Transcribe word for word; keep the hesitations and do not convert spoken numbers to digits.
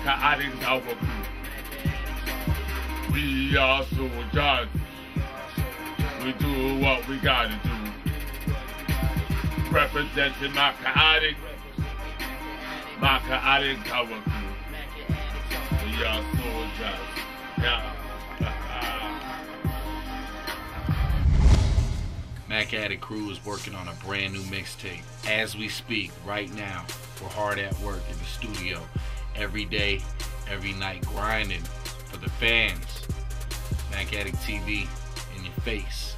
MaCaATIC our crew. We are soldiers. We do what we gotta do. Representing MaCaATIC. MaCaATIC our crew. We are soldiers. Yeah. MaCaATIC Crew is working on a brand new mixtape. As we speak, right now, we're hard at work in the studio. Every day, every night, grinding for the fans. MaCaATIC T V in your face.